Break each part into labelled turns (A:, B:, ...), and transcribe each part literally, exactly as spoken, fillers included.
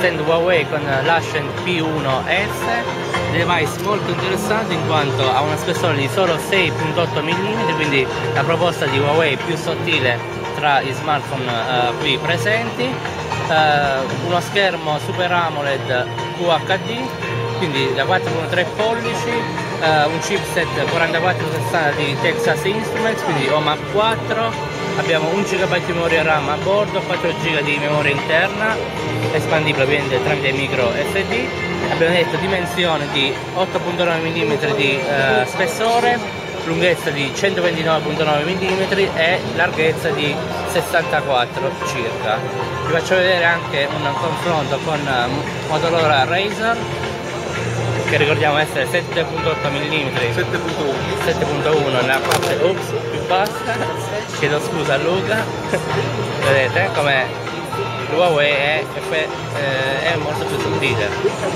A: stand Huawei con l'Ascend P uno S, device molto interessante in quanto ha una spessore di solo sei virgola otto millimetri, quindi la proposta di Huawei più sottile tra i smartphone uh, qui presenti, uh, uno schermo Super AMOLED Q H D, quindi da quattro virgola tre pollici, uh, un chipset quarantaquattro sessanta di Texas Instruments, quindi O M A P quattro, abbiamo un giga di memoria RAM a bordo, quattro giga di memoria interna, espandibile ovviamente tramite micro S D, abbiamo detto dimensione di otto virgola nove millimetri di uh, spessore, lunghezza di centoventinove virgola nove millimetri e larghezza di sessantaquattro circa. Vi faccio vedere anche un confronto con uh, Motorola Razr, che ricordiamo essere sette virgola otto millimetri, sette virgola uno nella parte ups, più bassa, chiedo scusa a Luca. Vedete come l'Huawei è, è, è molto più sottile.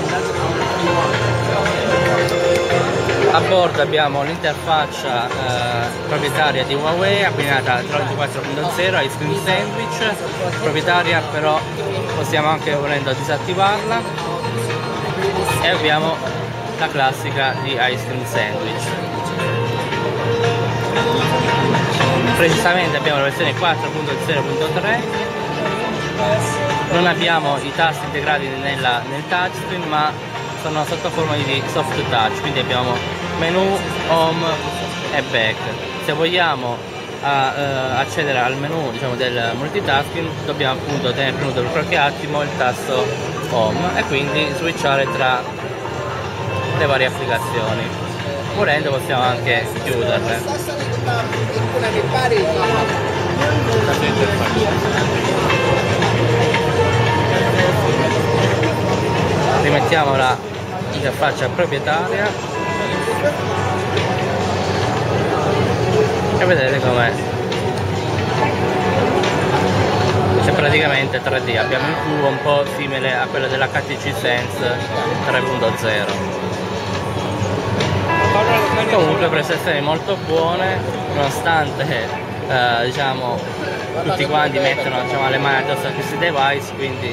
A: A bordo abbiamo l'interfaccia eh, proprietaria di Huawei abbinata al Droid quattro punto zero Ice Cream Sandwich, proprietaria, però possiamo anche volendo disattivarla, e abbiamo la classica di Ice Cream Sandwich. Precisamente abbiamo la versione quattro punto zero punto tre, non abbiamo i tasti integrati nella, nel touchscreen, ma sono sotto forma di soft touch, quindi abbiamo menu, home e back. Se vogliamo a, uh, accedere al menu, diciamo, del multitasking, dobbiamo appunto tenere premuto per qualche attimo il tasto home e quindi switchare tra le varie applicazioni. Volendo possiamo anche chiuderle. Rimettiamo la interfaccia proprietaria e vedete com'è. C'è praticamente tre D, abbiamo il cubo un po' simile a quello dell'H T C Sense tre punto zero. Comunque prestazioni molto buone, nonostante eh, diciamo tutti quanti mettono, diciamo, le mani addosso a questi device, quindi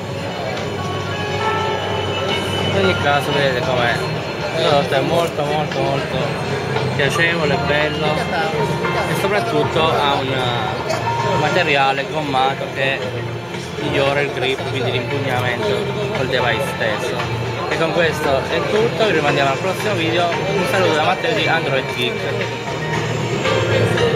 A: in ogni caso vedete com'è. Il prodotto è molto molto molto piacevole, bello e soprattutto ha un materiale gommato che migliora il grip, quindi l'impugnamento col device stesso. E con questo è tutto, vi rimandiamo al prossimo video. Un saluto da Matteo di Android Geek.